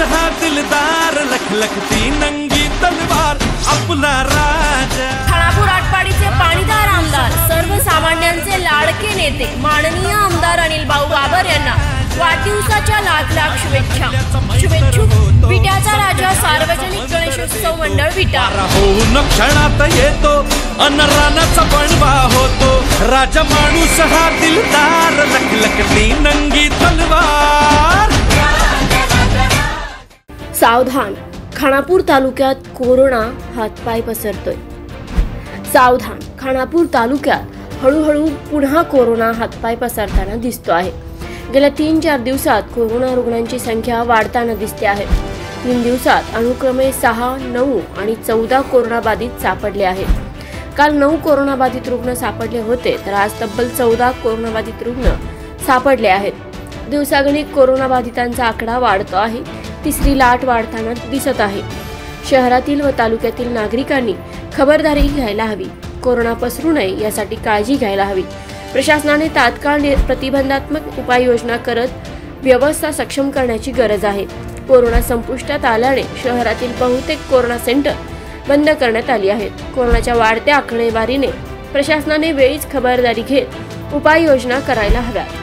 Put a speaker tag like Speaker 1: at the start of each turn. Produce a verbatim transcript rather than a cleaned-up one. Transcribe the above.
Speaker 1: हा दिलदार, लखलखती नंगी तलवार आपला राजा।
Speaker 2: खानापूर आटपाडीचे पाणीदार आमदार, सर्वसामान्यांचे लाडके नेते माननीय आमदार अनिल भाऊ बाबर यांना वाढदिवसाच्या लाख लाख शुभेच्छा। शुभेच्छुक विट्याचा राजा सार्वजनिक गणेशोत्सव मंडळ विटा।
Speaker 1: होऊन क्षणात येतो अन रानाचा बनवा होतो, राजा माणूस हा दिलदार, लखलखती नंगी तलवार।
Speaker 2: सावधान, खानापूर तालुक्यात कोरोना हातपाय पसरतोय। सावधान, खानापूर तालुक्यात हळूहळू पुन्हा कोरोना हातपाय पसरताना दिसतो आहे। गेल्या तीन चार दिवसात कोरोना रुग्णांची संख्या वाढताना दिसते आहे। तीन दिवसात अनुक्रमे सहा, नऊ आणि चौदा कोरोनाबाधित सापडले आहेत। काल नऊ कोरोनाबाधित रुग्ण सापडले होते, तर आज तब्बल चौदा कोरोनाबाधित रुग्ण सापडले आहेत। दिवसागणिक कोरोनाबाधितांचा आकडा वाढतो आहे, तिसरी लाट वाढताना दिसत आहे। शहरातील व तालुक्यातील नागरिकांनी खबरदारी घ्यायला हवी, कोरोना पसरू नये यासाठी काळजी घ्यायला हवी। प्रशासनाने तात्काळ प्रतिबंधात्मक उपाययोजना करत व्यवस्था सक्षम करण्याची गरज आहे। कोरोना संपुष्टात आल्याने शहरातील बहुतेक कोरोना सेंटर बंद करण्यात आली आहेत। कोरोनाच्या वाढत्या आकडेवारीने प्रशासनाने वेळीच खबरदारी घेत उपाययोजना करायला हव्यात।